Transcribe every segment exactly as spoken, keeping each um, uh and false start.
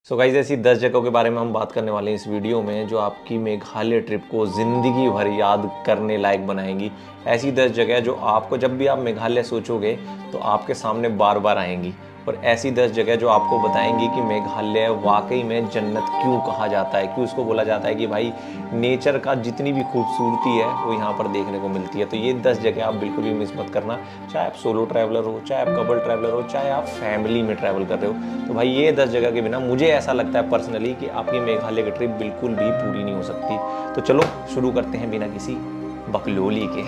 So guys ऐसी दस जगहों के बारे में हम बात करने वाले हैं इस वीडियो में जो आपकी मेघालय ट्रिप को ज़िंदगी भर याद करने लायक बनाएंगी। ऐसी दस जगह जो आपको जब भी आप मेघालय सोचोगे तो आपके सामने बार बार आएंगी, और ऐसी दस जगह जो आपको बताएंगी कि मेघालय वाकई में जन्नत क्यों कहा जाता है, क्यों उसको बोला जाता है कि भाई नेचर का जितनी भी खूबसूरती है वो यहाँ पर देखने को मिलती है। तो ये दस जगह आप बिल्कुल भी मिस मत करना, चाहे आप सोलो ट्रैवलर हो, चाहे आप कपल ट्रैवलर हो, चाहे आप फैमिली में ट्रैवल कर रहे हो। तो भाई ये दस जगह के बिना मुझे ऐसा लगता है पर्सनली कि आपकी मेघालय की ट्रिप बिल्कुल भी पूरी नहीं हो सकती। तो चलो शुरू करते हैं बिना किसी बकलोली के।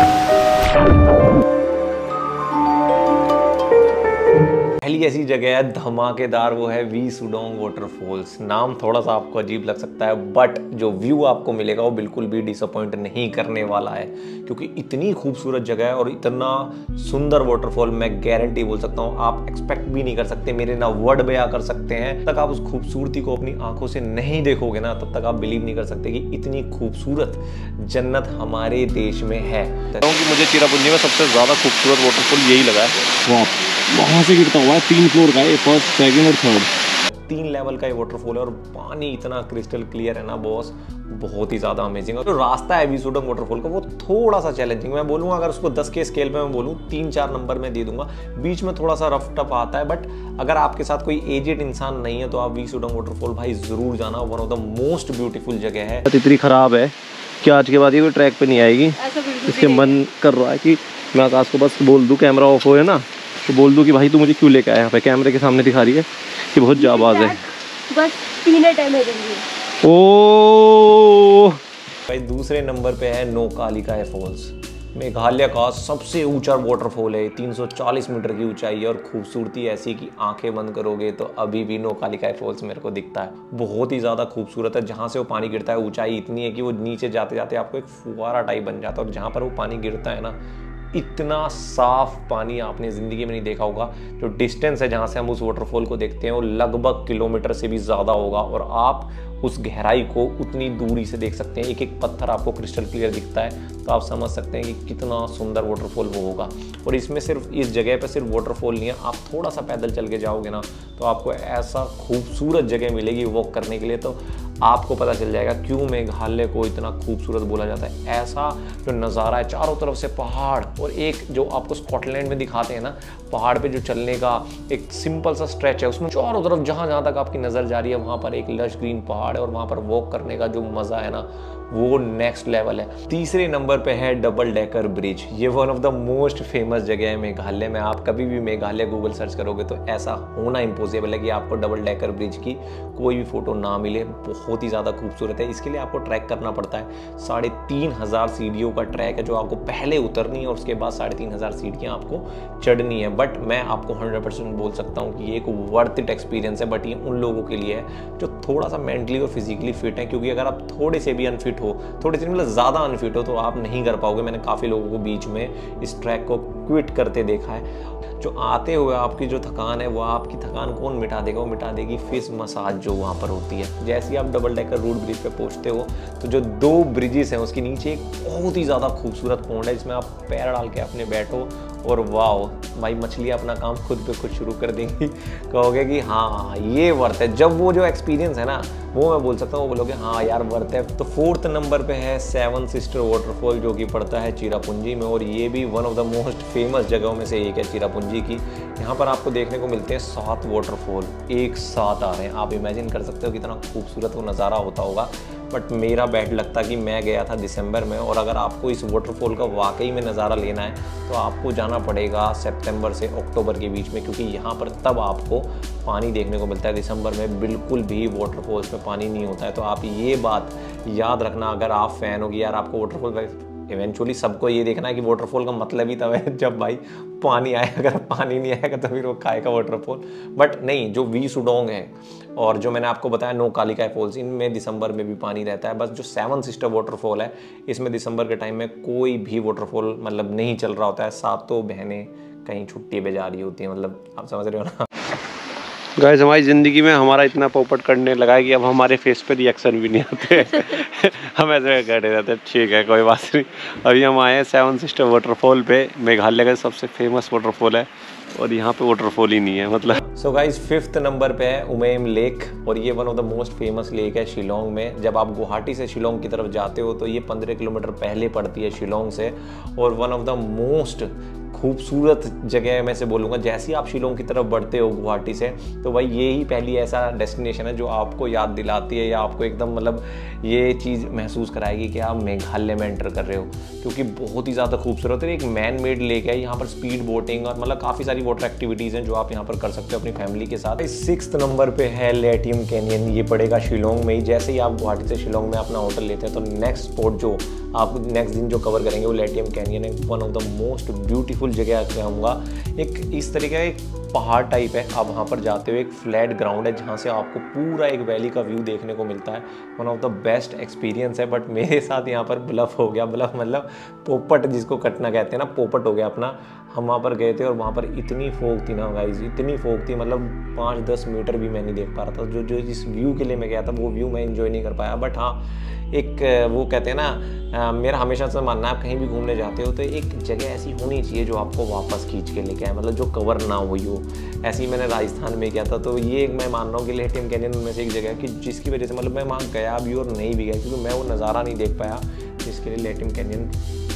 पहली ऐसी जगह है धमाकेदार, वो है वी सुडोंग वाटरफॉल्स। नाम थोड़ा सा आपको अजीब लग सकता है बट जो व्यू आपको मिलेगा वो बिल्कुल भी डिसअपॉइंट नहीं करने वाला है, क्योंकि इतनी खूबसूरत जगह है और इतना सुंदर वाटरफॉल मैं गारंटी बोल सकता हूँ आप एक्सपेक्ट भी नहीं कर सकते, मेरे ना वर्ड बयां कर सकते हैं। तब तक आप उस खूबसूरती को अपनी आंखों से नहीं देखोगे ना, तब तक आप बिलीव नहीं कर सकते कि इतनी खूबसूरत जन्नत हमारे देश में है। क्योंकि मुझे चिरापुंजी में सबसे ज़्यादा खूबसूरत वाटरफॉल यही लगा है। वहाँ से गिरता हुआ है, तीन फ्लोर का है, फर्स्ट सेकंड और थर्ड, तीन लेवल का ये वाटरफॉल है और पानी इतना क्रिस्टल क्लियर है ना बॉस, बहुत ही ज़्यादा अमेजिंग है। जो रास्ता है वी सुडोंग वाटरफॉल का वो थोड़ा सा चैलेंजिंग, मैं बोलूँगा अगर उसको दस के स्केल पे मैं बोलूँ तीन चार नंबर में दे दूंगा। बीच में थोड़ा सा रफ टफ आता है, बट अगर आपके साथ कोई एजेड इंसान नहीं है तो आप वी सुडोंग वाटरफॉल भाई ज़रूर जाना। One of the most beautiful जगह है। इतनी ख़राब है कि आज के बाद ये कोई ट्रैक पे नहीं आएगी। इसके मन कर रहा है कि मैं आकाश को बस बोल दूँ कैमरा ऑफ हो है ना, तो बोल दूँ कि भाई तू मुझे क्यों लेके आया यहाँ पे, कैमरे के सामने दिखा रही है कि बहुत जाबाज है। बस तीन टाइम है। ओ भाई दूसरे नंबर पे है नोकालिका फॉल्स। मेघालय का सबसे ऊंचा वाटरफॉल है, तीन सौ चालीस मीटर की ऊंचाई है और खूबसूरती ऐसी कि आंखें बंद करोगे तो अभी भी नोकालिका फॉल्स मेरे को दिखता है। बहुत ही ज़्यादा खूबसूरत है। जहाँ से वो पानी गिरता है ऊंचाई इतनी है कि वो नीचे जाते जाते आपको एक फुवारा टाइप बन जाता है, और जहाँ पर वो पानी गिरता है ना, इतना साफ पानी आपने ज़िंदगी में नहीं देखा होगा। जो डिस्टेंस है जहाँ से हम उस वाटरफॉल को देखते हैं वो लगभग किलोमीटर से भी ज़्यादा होगा, और आप उस गहराई को उतनी दूरी से देख सकते हैं। एक एक पत्थर आपको क्रिस्टल क्लियर दिखता है, तो आप समझ सकते हैं कि कितना सुंदर वाटरफॉल वो होगा। और इसमें सिर्फ इस जगह पे सिर्फ वाटरफॉल नहीं है, आप थोड़ा सा पैदल चल के जाओगे ना तो आपको ऐसा खूबसूरत जगह मिलेगी वॉक करने के लिए, तो आपको पता चल जाएगा क्यों मेघालय को इतना खूबसूरत बोला जाता है। ऐसा जो नज़ारा है, चारों तरफ से पहाड़, और एक जो आपको स्कॉटलैंड में दिखाते हैं ना पहाड़ पे जो चलने का एक सिंपल सा स्ट्रेच है, उसमें चारों तरफ जहाँ जहाँ तक आपकी नज़र जा रही है वहाँ पर एक लश ग्रीन पहाड़ है, और वहाँ पर वॉक करने का जो मज़ा है ना वो नेक्स्ट लेवल है। तीसरे नंबर पे है डबल डेकर ब्रिज। ये one of the most famous जगह है मेघालय में। आप कभी भी मेघालय गूगल सर्च करोगे तो ऐसा होना इम्पॉसिबल है कि आपको डबल डेकर ब्रिज की कोई भी फोटो ना मिले। बहुत ही ज़्यादा खूबसूरत है। इसके लिए आपको ट्रैक करना पड़ता है। साढ़े तीन हज़ार सीढ़ियों का ट्रैक है जो आपको पहले उतरनी है और उसके बाद साढ़े तीन हज़ार सीढ़ियाँ आपको चढ़नी है। बट मैं आपको हंड्रेड परसेंट बोल सकता हूँ कि ये एक वर्थ इट एक्सपीरियंस है, बट ये उन लोगों के लिए है जो थोड़ा सा मेंटली और फिजिकली फिट है, क्योंकि अगर आप थोड़े से भी अनफिट हो, थोड़े से मतलब ज़्यादा अनफिट हो, तो आप नहीं कर पाओगे। मैंने काफ़ी लोगों को बीच में इस ट्रैक को क्विट करते देखा है। जो आते हुए आपकी जो थकान है वो आपकी थकान कौन मिटा देगा, वो मिटा देगी फिश मसाज जो वहाँ पर होती है। जैसे ही आप डबल डेकर रूट ब्रिज पे पहुँचते हो तो जो दो ब्रिजेस हैं उसके नीचे एक बहुत ही ज़्यादा खूबसूरत पॉन्ड है जिसमें आप पैर डाल के अपने बैठो और वाओ भाई मछलियाँ अपना काम खुद पे खुद शुरू कर देंगी। कहोगे कि हाँ ये वर्थ है। जब वो जो एक्सपीरियंस है ना वो मैं बोल सकता हूँ, वो बोलोगे हाँ यार वर्थ है। तो फोर्थ नंबर पे है सेवन सिस्टर वाटरफॉल जो कि पड़ता है चिरापुंजी में, और ये भी one of the most famous जगहों में से एक है चिरापुंजी की। यहाँ पर आपको देखने को मिलते हैं सात वाटरफॉल एक साथ आ रहे हैं। आप इमेजिन कर सकते हो कितना खूबसूरत वो नज़ारा होता होगा। बट मेरा बैड लगता कि मैं गया था दिसंबर में, और अगर आपको इस वाटरफॉल का वाकई में नज़ारा लेना है तो आपको जाना पड़ेगा सितंबर से अक्टूबर के बीच में, क्योंकि यहाँ पर तब आपको पानी देखने को मिलता है। दिसंबर में बिल्कुल भी वाटरफॉल्स में पानी नहीं होता है। तो आप ये बात याद रखना अगर आप फ़ैन हो कि यार आपको वाटरफॉल, इवेंचुअली सबको ये देखना है कि वाटरफॉल का मतलब ही तब है जब भाई पानी आए। अगर पानी नहीं आएगा तो फिर वो खाएगा वाटरफॉल। बट नहीं, जो वी सुडोंग है और जो मैंने आपको बताया नोकालिका फॉल्स, इनमें दिसंबर में भी पानी रहता है। बस जो सेवन सिस्टर वाटरफॉल है इसमें दिसंबर के टाइम में कोई भी वाटरफॉल मतलब नहीं चल रहा होता है। सातों बहनें कहीं छुट्टी पे जा रही होती हैं, मतलब आप समझ रहे हो ना। गाइस हमारी ज़िंदगी में हमारा इतना पोपट करने लगा है कि अब हमारे फेस पे रिएक्शन भी नहीं आते। हम ऐसे खड़े रहते हैं, ठीक है कोई बात नहीं। अभी हम आए हैं सेवन सिस्टर वाटरफॉल पे। मेघालय का सबसे फेमस वाटरफॉल है। और यहाँ पे वाटरफॉल ही नहीं है मतलब। सो गाइस फिफ्थ नंबर पे है उमेम लेक, और ये one of the most famous lake है शिलोंग में। जब आप गुवाहाटी से शिलोंग की तरफ जाते हो तो ये पंद्रह किलोमीटर पहले पड़ती है शिलोंग से, और वन ऑफ द मोस्ट खूबसूरत जगह मैं से बोलूँगा। जैसे ही आप शिलोंग की तरफ बढ़ते हो गुवाहाटी से, तो भाई ये ही पहली ऐसा डेस्टिनेशन है जो आपको याद दिलाती है या आपको एकदम मतलब ये चीज़ महसूस कराएगी कि आप मेघालय में एंटर कर रहे हो, क्योंकि बहुत ही ज़्यादा खूबसूरत है। एक मैन मेड लेक है, यहाँ पर स्पीड बोटिंग और मतलब काफ़ी सारी वाटर एक्टिविटीज़ हैं जो आप यहाँ पर कर सकते हो अपनी फैमिली के साथ। सिक्स्थ नंबर पर है लेटियम कैनियन, ये पड़ेगा शिलोंग में ही। जैसे ही आप गुवाहाटी से शिलोंग में अपना होटल लेते हैं तो नेक्स्ट स्पॉट जो आप नेक्स्ट दिन जो कवर करेंगे वो लेटियम कैनियन है। One of the most beautiful जगह कहूँगा। एक इस तरीके का एक पहाड़ टाइप है, आप वहाँ पर जाते हो, एक फ्लैट ग्राउंड है जहाँ से आपको पूरा एक वैली का व्यू देखने को मिलता है। One of the best experience है। बट मेरे साथ यहाँ पर ब्लफ हो गया, ब्लफ मतलब पोपट जिसको कटना कहते हैं ना, पोपट हो गया अपना। हम वहाँ पर गए थे और वहाँ पर इतनी फोग थी ना गाइस, इतनी फोग थी, मतलब पाँच दस मीटर भी मैं नहीं देख पा रहा था। जो जो जिस व्यू के लिए मैं गया था वो व्यू मैं एंजॉय नहीं कर पाया। बट हाँ, एक वो कहते हैं ना, मेरा हमेशा से मानना है आप कहीं भी घूमने जाते हो तो एक जगह ऐसी होनी चाहिए जो आपको वापस खींच के लेके आए, मतलब जो कवर ना हुई हो। ऐसे ही मैंने राजस्थान में किया था, तो ये एक मैं मान रहा हूँ कि लेटियम कैनियन में से एक जगह है कि जिसकी वजह से मतलब मैं वहाँ गया भी और नहीं भी गया, क्योंकि मैं वो नज़ारा नहीं देख पाया जिसके लिए लेटियम कैनियन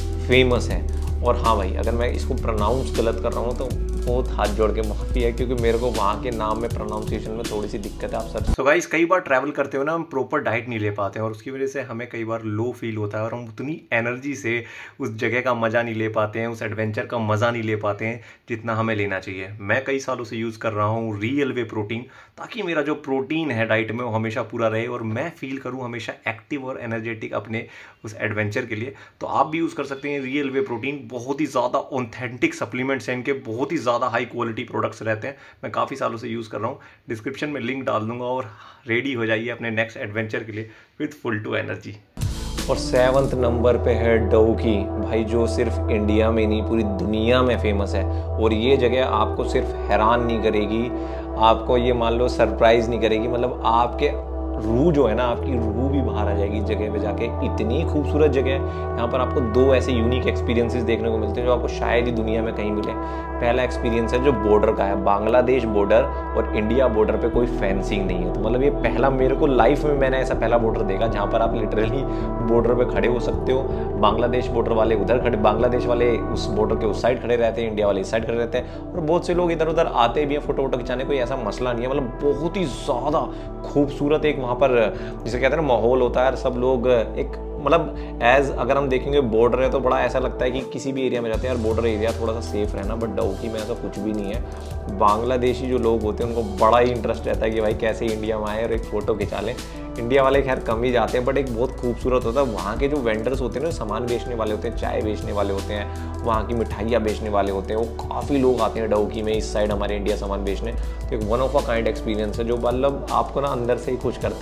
फेमस है। और हाँ भाई, अगर मैं इसको प्रोनाउंस गलत कर रहा हूँ तो बहुत हाथ जोड़ के माफ़ी है, क्योंकि मेरे को वहाँ के नाम में प्रोनाउंसिएशन में थोड़ी सी दिक्कत है। आप सर तो गाइस कई बार ट्रैवल करते हो ना, हम प्रॉपर डाइट नहीं ले पाते हैं और उसकी वजह से हमें कई बार लो फील होता है और हम उतनी एनर्जी से उस जगह का मज़ा नहीं ले पाते हैं, उस एडवेंचर का मज़ा नहीं ले पाते हैं जितना हमें लेना चाहिए। मैं कई सालों से यूज़ कर रहा हूँ रियल वे प्रोटीन, ताकि मेरा जो प्रोटीन है डाइट में वो हमेशा पूरा रहे और मैं फील करूँ हमेशा एक्टिव और एनर्जेटिक अपने उस एडवेंचर के लिए। तो आप भी यूज़ कर सकते हैं रियल वे प्रोटीन। बहुत ही ज़्यादा ऑथेंटिक सप्लीमेंट्स हैं इनके, बहुत ही ज़्यादा हाई क्वालिटी प्रोडक्ट्स रहते हैं। मैं काफ़ी सालों से यूज़ कर रहा हूँ, डिस्क्रिप्शन में लिंक डाल दूंगा और रेडी हो जाइए अपने नेक्स्ट एडवेंचर के लिए विथ फुल टू एनर्जी। और सेवंथ नंबर पे है डउकी, भाई जो सिर्फ इंडिया में नहीं पूरी दुनिया में फेमस है। और ये जगह आपको सिर्फ हैरान नहीं करेगी, आपको ये मान लो सरप्राइज नहीं करेगी, मतलब आपके रूह जो है ना, आपकी रूह भी बाहर आ जाएगी इस जगह पे जाके। इतनी खूबसूरत जगह है, यहाँ पर आपको दो ऐसे यूनिक एक्सपीरियंसेस देखने को मिलते हैं जो आपको शायद ही दुनिया में कहीं मिले। पहला एक्सपीरियंस है जो बॉर्डर का है, बांग्लादेश बॉर्डर और इंडिया बॉर्डर पे कोई फेंसिंग नहीं है। तो मतलब ये पहला मेरे को लाइफ में मैंने ऐसा पहला बॉर्डर देखा जहाँ पर आप लिटरली बॉर्डर पे खड़े हो सकते हो। बांग्लादेश बॉर्डर वाले उधर खड़े, बांग्लादेश वाले उस बॉर्डर के उस साइड खड़े रहते हैं, इंडिया वाले इस साइड खड़े रहते हैं, और बहुत से लोग इधर उधर आते भी हैं फोटो वोटो खिंचाने, कोई ऐसा मसला नहीं है। मतलब बहुत ही ज़्यादा खूबसूरत एक वहाँ पर जिसे कहते हैं ना माहौल होता है। सब लोग एक मतलब एज अगर हम देखेंगे बॉर्डर है तो बड़ा ऐसा लगता है कि किसी भी एरिया में जाते हैं यार बॉर्डर एरिया थोड़ा सा सेफ रहना, बट डउकी में ऐसा कुछ भी नहीं है। बांग्लादेशी जो लोग होते हैं उनको बड़ा ही इंटरेस्ट रहता है कि भाई कैसे इंडिया में आए और एक फ़ोटो खिंचा लें। इंडिया वाले खैर कम ही जाते हैं, बट एक बहुत खूबसूरत होता है। वहाँ के जो वेंडर्स होते हैं ना, सामान बेचने वाले होते हैं, चाय बेचने वाले होते हैं, वहाँ की मिठाइयाँ बेचने वाले होते हैं, वो काफ़ी लोग आते हैं डउकी में इस साइड हमारे इंडिया सामान बेचने। तो एक one of a kind experience है जो मतलब आपको ना अंदर से ही खुश करता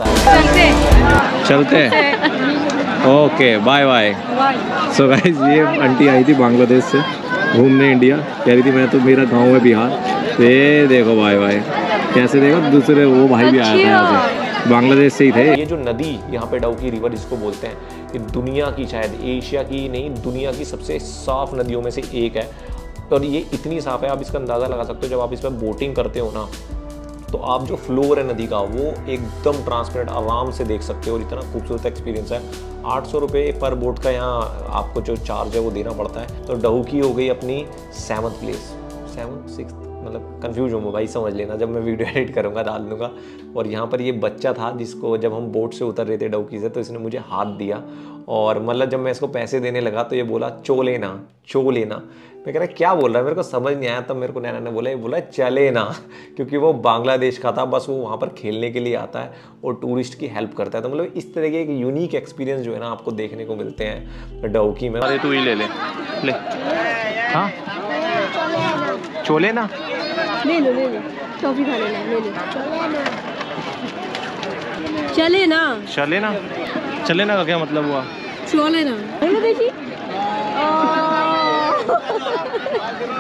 है। चलते okay bye bye. So guys ये आंटी आई थी बांग्लादेश से घूमने इंडिया, कह रही थी मैं तो मेरा गांव है बिहार। ये देखो बाय बाय कैसे देखो, दूसरे वो भाई भी आया था यहाँ से, बांग्लादेश से ही थे। ये जो नदी यहाँ पे डउकी रिवर जिसको बोलते हैं, ये दुनिया की शायद एशिया की नहीं दुनिया की सबसे साफ नदियों में से एक है। और ये इतनी साफ है आप इसका अंदाज़ा लगा सकते हो जब आप इस पर बोटिंग करते हो ना, तो आप जो फ्लोर है नदी का वो एकदम ट्रांसपेरेंट आराम से देख सकते हो और इतना खूबसूरत एक्सपीरियंस है। आठ सौ रुपये पर बोट का यहाँ आपको जो चार्ज है वो देना पड़ता है। तो डउकी हो गई अपनी सेवन्थ प्लेस, सेवन सिक्स मतलब कंफ्यूज हूँ भाई, समझ लेना जब मैं वीडियो एडिट करूँगा डाल दूँगा। और यहाँ पर ये बच्चा था जिसको जब हम बोट से उतर रहे थे डउकी से, तो इसने मुझे हाथ दिया और मतलब जब मैं इसको पैसे देने लगा तो ये बोला चो लेना चो लेना। मैं कह रहा क्या बोल रहा है, मेरे को समझ नहीं आया। तब मेरे को नैना ने बोला ये बोला चले ना, क्योंकि वो बांग्लादेश का था, बस वो वहाँ पर खेलने के लिए आता है और टूरिस्ट की हेल्प करता है। तो मतलब इस तरह के एक यूनिक एक्सपीरियंस जो है ना आपको देखने को मिलते हैं डउकी में। अरे तू ही ले ले ले हाँ चोले ना ले लो ले लो टॉफी खा लेना, ले लो चले ना चले ना चले ना का क्या मतलब हुआ, चले ना। हेलो देखिए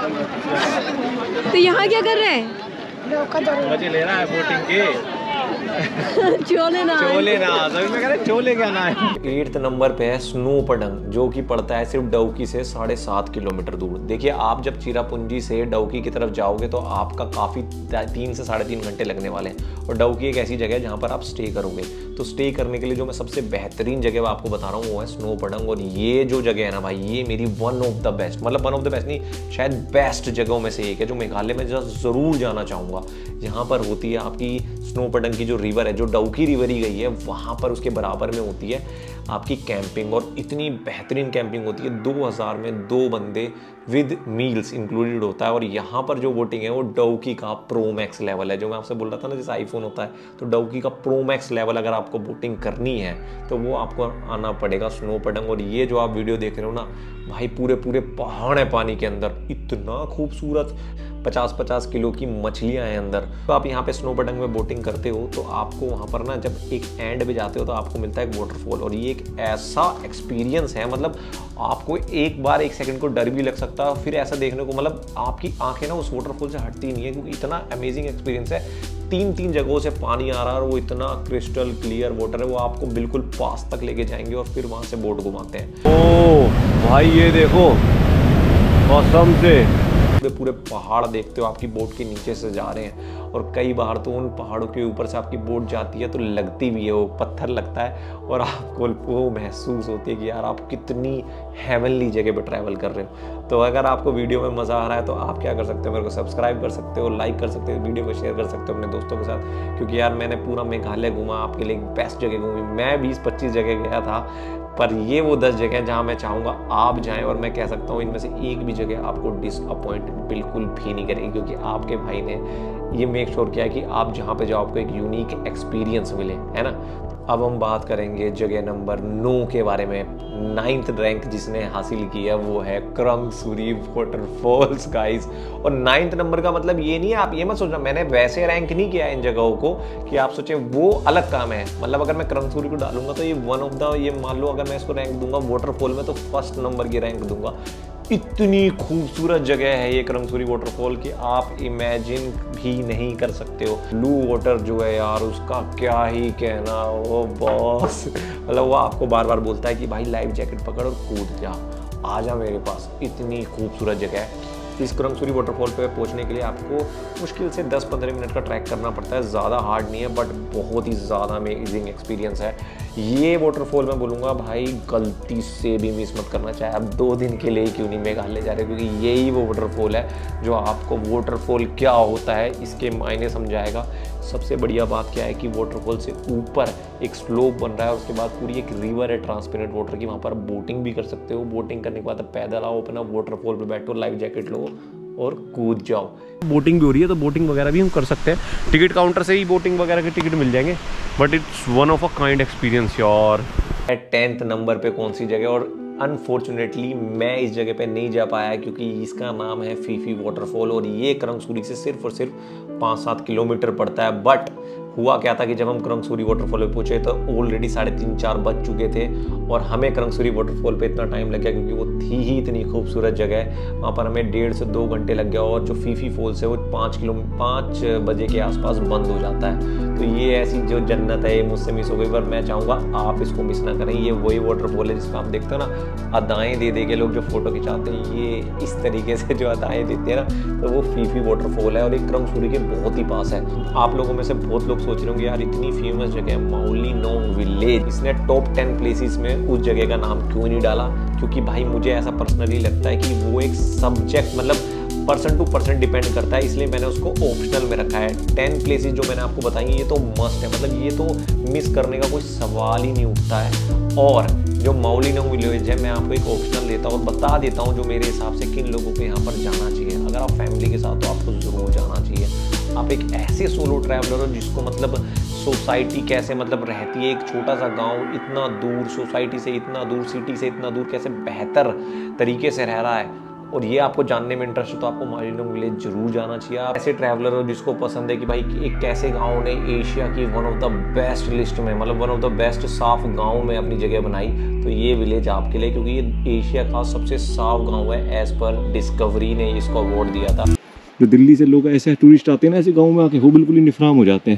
तो यहाँ क्या कर रहे हैं, मजे ले रहा है बोटिंग के। चोले ना चोले ना सभी में कह रहे चोले क्या ना है। एट्थ नंबर पे है स्नो पडंग, जो कि पड़ता है सिर्फ डउकी से साढ़े सात किलोमीटर दूर। देखिए आप जब चिरापुंजी से डउकी की तरफ जाओगे तो आपका काफ़ी तीन से साढ़े तीन घंटे लगने वाले हैं। और डउकी एक ऐसी जगह है जहाँ पर आप स्टे करोगे, तो स्टे करने के लिए जो मैं सबसे बेहतरीन जगह आपको बता रहा हूँ वो है स्नो पडंग। और ये जो जगह है ना भाई, ये मेरी वन ऑफ द बेस्ट, मतलब वन ऑफ द बेस्ट नहीं, शायद बेस्ट जगहों में से एक है जो मेघालय में ज़रूर जाना चाहूँगा। यहाँ पर होती है आपकी स्नो पडंग की जो रिवर है, जो डउकी रिवर ही गई है, वहाँ पर उसके बराबर में होती है आपकी कैंपिंग। और इतनी बेहतरीन कैंपिंग होती है, दो हज़ार में दो बंदे विद मील्स इंक्लूडेड होता है। और यहाँ पर जो बोटिंग है वो डउकी का प्रो मैक्स लेवल है। जो मैं आपसे बोल रहा था ना जैसे आईफोन होता है, तो डउकी का प्रो मैक्स लेवल अगर आपको बोटिंग करनी है तो वो आपको आना पड़ेगा स्नो पडंग। और ये जो आप वीडियो देख रहे हो ना भाई, पूरे पूरे पहाड़ है पानी के अंदर, इतना खूबसूरत, पचास पचास किलो की मछलियाँ हैं अंदर। तो आप यहाँ पे स्नो पडंग में बोटिंग करते हो तो आपको वहाँ पर ना जब एक एंड पे जाते हो तो आपको मिलता है एक वाटरफॉल। और ये एक ऐसा एक्सपीरियंस है, मतलब आपको एक बार एक सेकंड को डर भी लग सकता है, फिर ऐसा देखने को, मतलब आपकी आंखें ना उस वाटरफॉल से हटती नहीं है, क्योंकि इतना अमेजिंग एक्सपीरियंस है। तीन तीन जगहों से पानी आ रहा है और वो इतना क्रिस्टल क्लियर वाटर है, वो आपको बिल्कुल पास तक लेके जाएंगे और फिर वहाँ से बोट घुमाते हैं। ओ भाई ये देखो कसम से पूरे पूरे पहाड़ देखते हो, आपकी बोट के नीचे से जा रहे हैं। और कई बार तो उन पहाड़ों के ऊपर से आपकी बोट जाती है तो लगती भी है, वो पत्थर लगता है और आपको वो महसूस होती है कि यार आप कितनी हेवनली जगह पे ट्रैवल कर रहे हो। तो अगर आपको वीडियो में मज़ा आ रहा है तो आप क्या कर सकते हो, मेरे को सब्सक्राइब कर सकते हो, लाइक कर सकते हो, वीडियो को शेयर कर सकते हो अपने दोस्तों के साथ। क्योंकि यार मैंने पूरा मेघालय घूमा, आपके लिए बेस्ट जगह घूमी। मैं बीस पच्चीस जगह गया था, पर ये वो दस जगह जहाँ मैं चाहूँगा आप जाएं। और मैं कह सकता हूँ इनमें से एक भी जगह आपको डिसअपॉइंट बिल्कुल भी नहीं करेगी, क्योंकि आपके भाई ने ये मेक श्योर किया है कि आप जहाँ पे जाओ आपको एक यूनिक एक्सपीरियंस मिले, है ना। अब हम बात करेंगे जगह नंबर नौ के बारे में। नाइन्थ रैंक जिसने हासिल की है वो है क्रंगसूरी वाटरफॉल्स गाइस। और नाइन्थ नंबर का मतलब ये नहीं है, आप ये मत सोचना मैंने वैसे रैंक नहीं किया इन जगहों को कि आप सोचे वो अलग काम है। मतलब अगर मैं क्रंगसूरी को डालूंगा तो ये वन ऑफ द, ये मान लो अगर मैं इसको रैंक दूंगा वाटरफॉल में तो फर्स्ट नंबर की रैंक दूंगा। इतनी खूबसूरत जगह है ये क्रंगसूरी वाटरफॉल कि आप इमेजिन भी नहीं कर सकते हो। ब्लू वाटर जो है यार, उसका क्या ही कहना, वो बॉस मतलब वो आपको बार बार बोलता है कि भाई लाइफ जैकेट पकड़ और कूद जा, आ जा मेरे पास। इतनी खूबसूरत जगह है। इस क्रंगसूरी वाटरफॉल पे पहुंचने के लिए आपको मुश्किल से दस पंद्रह मिनट का ट्रैक करना पड़ता है। ज़्यादा हार्ड नहीं है, बट बहुत ही ज़्यादा अमेजिंग एक्सपीरियंस है। ये वाटरफॉल मैं बोलूँगा भाई गलती से भी मिस मत करना, चाहे आप दो दिन के लिए ही क्यों नहीं मेघालय जा रहे, क्योंकि यही वो वाटरफॉल है जो आपको वाटरफॉल क्या होता है इसके मायने समझाएगा। सबसे बढ़िया बात क्या है कि वाटरफॉल से ऊपर एक स्लोप बन रहा है, उसके बाद पूरी एक रिवर है ट्रांसपेरेंट वाटर की, वहाँ पर बोटिंग भी कर सकते हो। बोटिंग करने के बाद पैदल आओ, अपना वाटरफॉल पे बैठो, लाइफ जैकेट लो और कूद जाओ। बोटिंग भी हो रही है तो बोटिंग वगैरह भी हम कर सकते हैं। टिकट काउंटर से ही बोटिंग वगैरह के टिकट मिल जाएंगे, but it's one of a kind experience यार। टेंथ नंबर पे कौन सी जगह, और अनफॉर्चुनेटली मैं इस जगह पे नहीं जा पाया क्योंकि इसका नाम है फीफी वाटरफॉल। और ये क्रंगसूरी से सिर्फ और सिर्फ पाँच सात किलोमीटर पड़ता है। बट हुआ क्या था कि जब हम क्रंगसूरी वाटरफॉल पे पहुंचे तो ऑलरेडी साढ़े तीन चार बज चुके थे और हमें क्रंगसूरी वाटरफॉल पे इतना टाइम लग गया क्योंकि वो थी ही इतनी खूबसूरत जगह है। वहाँ पर हमें डेढ़ से दो घंटे लग गया और जो फीफी फॉल्स है वो पाँच किलो पाँच बजे के आसपास बंद हो जाता है। तो ये ऐसी जो जन्नत है ये मुझसे मिस हो गई, पर मैं चाहूँगा आप इसको मिस ना करें। ये वही वाटरफॉल है जिसका आप देखते हो ना अदाएँ दे दे के लोग जो फोटो खिंचाते हैं, ये इस तरीके से जो अदाएँ देते हैं ना, तो वो फीफी वाटरफॉल है और एक क्रंगसूरी के बहुत ही पास है। आप लोगों में से बहुत लोग सोच रहे होंगे यार इतनी फेमस जगह है माउलिनोंग विलेज, इसने टॉप टेन प्लेसेस में उस जगह का नाम क्यों नहीं डाला? क्योंकि भाई मुझे ऐसा पर्सनली लगता है कि वो एक सब्जेक्ट मतलब पर्सन टू पर्सन डिपेंड करता है, इसलिए मैंने उसको ऑप्शनल में रखा है। टेन प्लेसेस जो मैंने आपको बताई ये तो मस्ट है, मतलब ये तो मिस करने का कोई सवाल ही नहीं उठता है। और जो माउलिनोंग विलेज है मैं आपको एक ऑप्शनल देता हूँ और बता देता हूँ जो मेरे हिसाब से किन लोगों को यहाँ पर जाना चाहिए। अगर आप फैमिली के साथ तो आपको ज़रूर जाना चाहिए। आप एक ऐसे सोलो ट्रैवलर हो जिसको मतलब सोसाइटी कैसे मतलब रहती है, एक छोटा सा गांव इतना दूर सोसाइटी से, इतना दूर सिटी से, इतना दूर कैसे बेहतर तरीके से रह रहा है, और ये आपको जानने में इंटरेस्ट है तो आपको माउलिनोंग विलेज जरूर जाना चाहिए। आप ऐसे ट्रैवलर हो जिसको पसंद है कि भाई एक कैसे गांव ने एशिया की one of the best list में, मतलब वन ऑफ द बेस्ट साफ गांव में अपनी जगह बनाई, तो ये विलेज आपके लिए, क्योंकि ये एशिया का सबसे साफ गाँव है एज पर डिस्कवरी ने इसको अवार्ड दिया था। जो दिल्ली से लोग ऐसे टूरिस्ट आते हैं ना ऐसे गाँव में आके, वो बिल्कुल ही निफराम हो जाते हैं।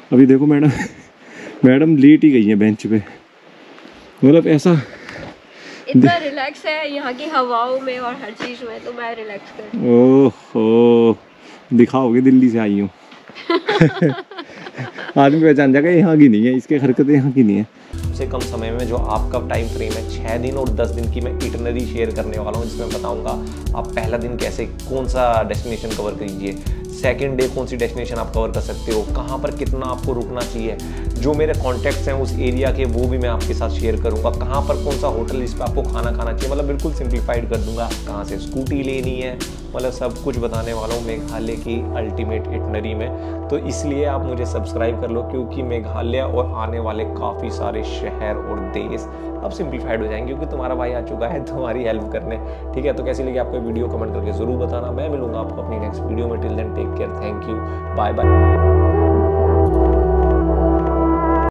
अभी देखो मैडम मैडम लेट ही गई है बेंच पे, मतलब ऐसा इतना रिलैक्स है यहाँ की हवाओं में और हर चीज में, तो मैं रिलैक्स कर। ओहो, दिखाओगे दिल्ली से आई हूँ आदमी पहचान जाएगा यहाँ की नहीं है, इसके हरकतें यहाँ की नहीं है। सबसे कम समय में जो आपका टाइम फ्रेम है छः दिन और दस दिन की मैं इटनरी शेयर करने वाला हूँ, जिसमें बताऊंगा आप पहला दिन कैसे कौन सा डेस्टिनेशन कवर कीजिए, सेकंड डे कौन सी डेस्टिनेशन आप कवर कर सकते हो, कहाँ पर कितना आपको रुकना चाहिए, जो मेरे कॉन्टैक्ट्स हैं उस एरिया के वो भी मैं आपके साथ शेयर करूँगा, कहाँ पर कौन सा होटल इस पर आपको खाना खाना चाहिए, मतलब बिल्कुल सिंप्लीफाइड कर दूंगा, कहाँ से स्कूटी लेनी है, मतलब सब कुछ बताने वाला हूँ मेघालय की अल्टीमेट इटनरी में। तो इसलिए आप मुझे सब्सक्राइब कर लो, क्योंकि मेघालय और आने वाले काफ़ी सारे शहर और देश अब सिंप्लीफाइड हो जाएंगे, क्योंकि तुम्हारा भाई आ चुका है तुम्हारी हेल्प करने। ठीक है, तो कैसी लगी आपको वीडियो कमेंट करके ज़रूर बताना। मैं मिलूंगा आपको अपनी नेक्स्ट वीडियो में। Till then take care, thank you, bye bye.